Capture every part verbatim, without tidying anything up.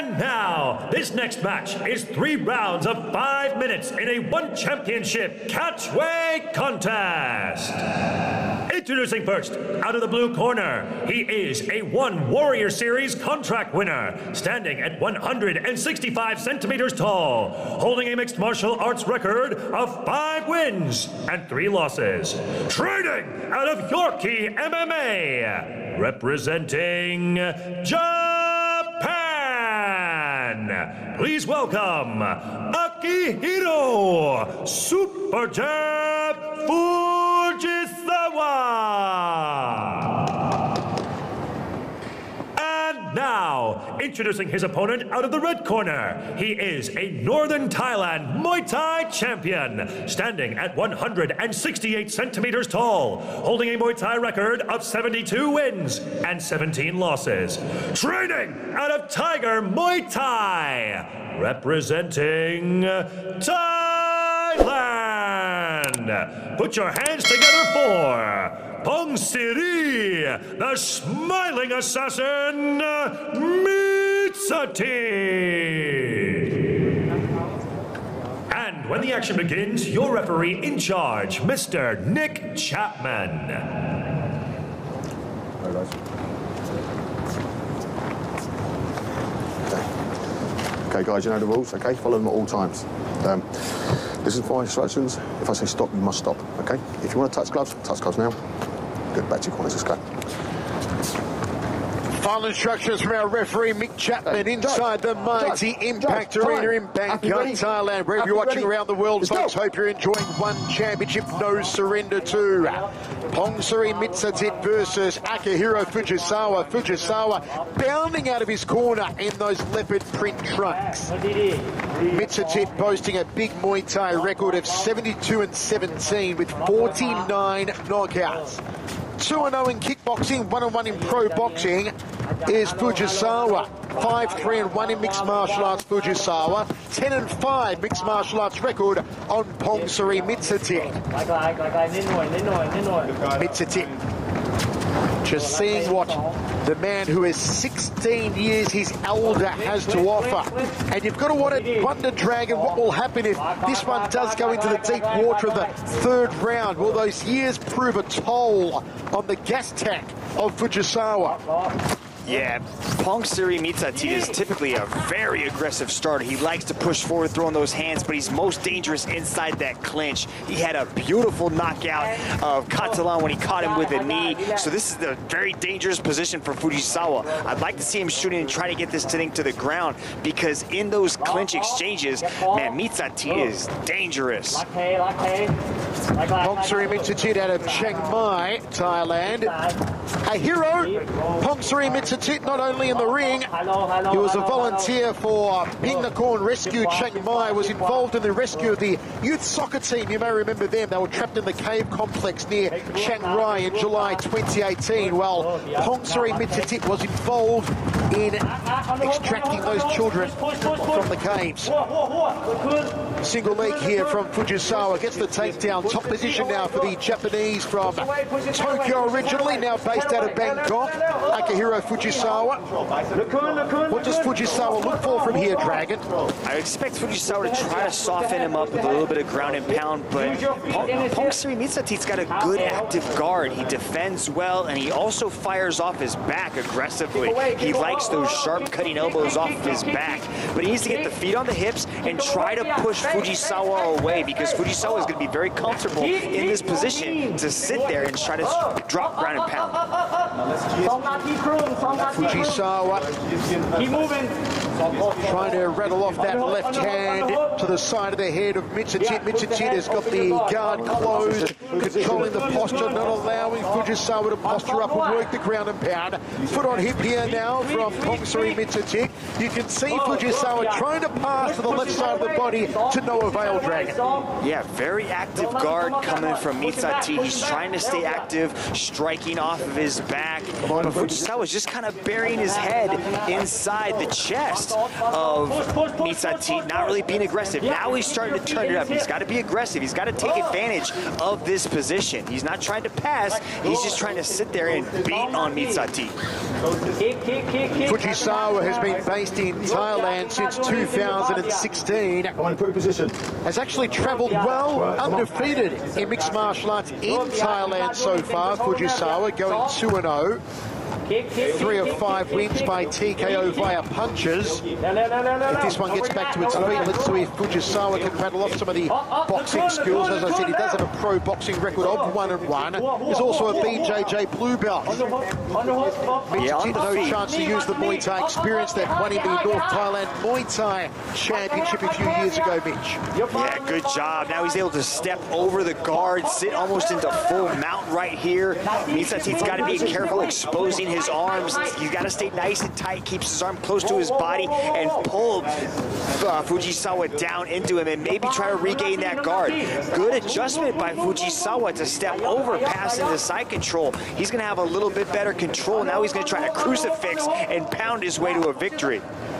And now, this next match is three rounds of five minutes in a one championship catchweight contest. Introducing first, out of the blue corner, he is a One Warrior Series contract winner, standing at one hundred sixty-five centimeters tall, holding a mixed martial arts record of five wins and three losses. Training out of Yorkie M M A, representing Japan. Please welcome Akihiro Super Jab Fujisawa. And now, introducing his opponent out of the red corner, he is a Northern Thailand Muay Thai champion, standing at one hundred sixty-eight centimeters tall, holding a Muay Thai record of seventy-two wins and seventeen losses. Training out of Tiger Muay Thai, representing Thailand. Put your hands together for Pongthiri, the smiling assassin, Mitsati. And when the action begins, your referee in charge, Mister Nick Chapman. Okay. Okay, guys, you know the rules, okay? Follow them at all times. Um, listen for my instructions. If I say stop, you must stop, okay? If you want to touch gloves, touch gloves now. Good, back to your corners, let's go. Final instructions from our referee, Mick Chapman, inside the mighty Impact Arena in Bangkok, Thailand. Wherever you're watching around the world, folks, hope you're enjoying one championship, no surrender to Pongthiri Mitsatit versus Akihiro Fujisawa. Fujisawa bounding out of his corner in those leopard print trunks. Mitsatit boasting a big Muay Thai record of seventy-two and seventeen with forty-nine knockouts. two and oh in kickboxing, one and one in pro boxing is Fujisawa. five three and one in mixed martial arts, Fujisawa. ten and five mixed martial arts record on Pongthiri Mitsatit. Mitsatit just seeing what the man who is sixteen years his elder has to offer. And you've got to wonder, Dragon, what will happen if this one does go into the deep water of the third round. Will those years prove a toll on the gas tank of Fujisawa? Yeah, Pongthiri Mitsatit is typically a very aggressive starter. He likes to push forward, throwing those hands, but he's most dangerous inside that clinch. He had a beautiful knockout of Catalan when he caught him with a knee. So this is a very dangerous position for Fujisawa. I'd like to see him shooting and try to get this thing to the ground, because in those clinch exchanges, man, Mitsatit is dangerous. Pongthiri Mitsatit out of Chiang Mai, Thailand. A hero, Pongthiri Mitsatit, not only in the ring, he was a volunteer for Pingnakorn Rescue Chiang Mai, was involved in the rescue of the youth soccer team. You may remember them. They were trapped in the cave complex near Chiang Rai in July twenty eighteen. Well, Pongthiri Mitsatit was involved in extracting those children from the caves. Single leg here from Fujisawa, gets the takedown. Top position now for the Japanese from Tokyo originally, now based out of Bangkok, Akihiro Fujisawa. What does Fujisawa look for from here, Dragon? I expect Fujisawa to try to soften him up with a little bit of ground and pound, but Pongthiri Mitsatit's got a good active guard. He defends well, and he also fires off his back aggressively. He likes those sharp cutting elbows off of his back, but he needs to get the feet on the hips and try to push Fujisawa away, because Fujisawa is going to be very comfortable in this position to sit there and try to drop ground and pound. Fujisawa trying to rattle off that left hand to the side of the head of Mitsatit. Mitsatit has got the guard closed, controlling the posture, not allowing Fujisawa to posture up and work the ground and pound. Foot on hip here now from Pongthiri Mitsatit. You can see Fujisawa trying to pass to the left side of the body to no avail, Dragon. Yeah, very active guard coming from Mitsatit. He's trying to stay active, striking off of his back. But Fujisawa is just kind of burying his head inside the chest of Mitsati, not really being aggressive. Now he's starting to turn it up. He's got to be aggressive. He's got to take advantage of this position. He's not trying to pass. He's just trying to sit there and beat on Mitsati. Fujisawa has been based in Thailand since two thousand sixteen. Has actually travelled well, undefeated in mixed martial arts in Thailand so far. Fujisawa going two and oh. Three of five wins by T K O via punches. If this one gets back to its feet, let's see if Fujisawa can battle off some of the boxing skills. As I said, he does have a pro boxing record of one and one. He's also a B J J blue belt. Yeah, Mitch no chance to use the Muay Thai experience that won him the North Thailand Muay Thai Championship a few years ago, Mitch. Yeah, good job. Now he's able to step over the guard, sit almost into full mount right here. Mitsati's got to be careful exposing his arms. He's got to stay nice and tight, keeps his arm close to his body, and pull uh, Fujisawa down into him and maybe try to regain that guard. Good adjustment by Fujisawa to step over past into side control. He's going to have a little bit better control. Now he's going to try to crucifix and pound his way to a victory.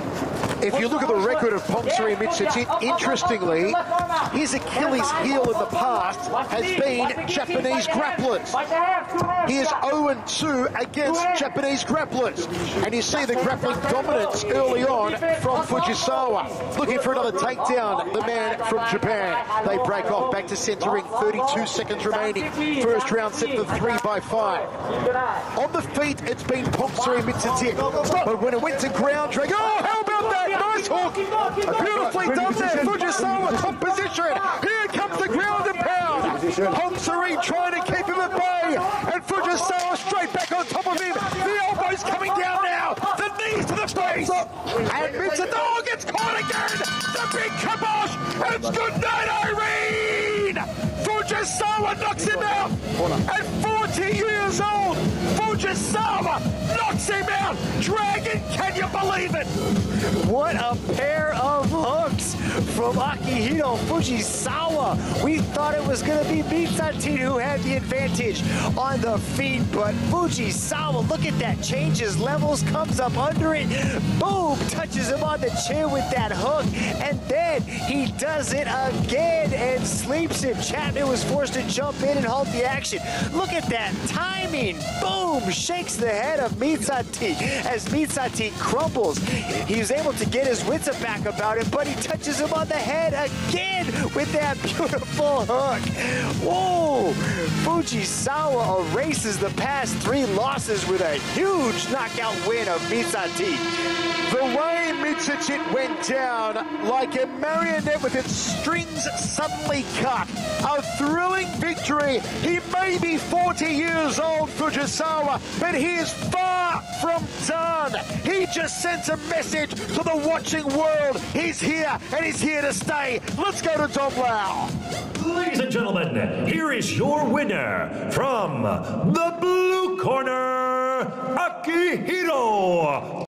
If you look at the record of Pongsareem Mitsati, interestingly, his Achilles heel in the past has been Japanese grapplers. He is oh and two against Japanese grapplers. And you see the grappling dominance early on from Fujisawa. Looking for another takedown, the man from Japan. They break off back to centering, thirty-two seconds remaining. First round set for three by five. On the feet, it's been Pongsareem Mitsati. But when it went to ground drag, oh, how about that? Nice hook! Beautifully done there, Fujisawa, top position. Here comes the ground and pound. Pongsareem trying to keep him at bay, and Fujisawa straight back on top of him. The elbows coming down now, the knees to the face, and Mitsati gets caught again. The big kibosh. It's good night, Irene. Fujisawa knocks him out. At forty years old, Fujisawa knocks him out. Dragon, can you believe it? What a pair of hooks from Akihito Fujisawa. We thought it was going to be Mitsati who had the advantage on the feet, but Fujisawa, look at that, changes levels, comes up under it, boom, touches him on the chin with that hook, and then he does it again and sleeps him. Chapman was forced to jump in and halt the action. Look at that timing, boom, shakes the head of Mitsati as Mitsati crumbles. He was able to get his wits back about him, but he touches him on the head again with that beautiful hook. Whoa! Fujisawa erases the past three losses with a huge knockout win of Mitsati. The way Mitsati went down like a marionette with its strings suddenly cut. A thrilling victory. He may be forty years old, Fujisawa, but he is far from done. He just sent a message to the watching world. He's here, and he's here to stay. Let's go to Dom Lau. Ladies and gentlemen, here is your winner from the blue corner, Akihito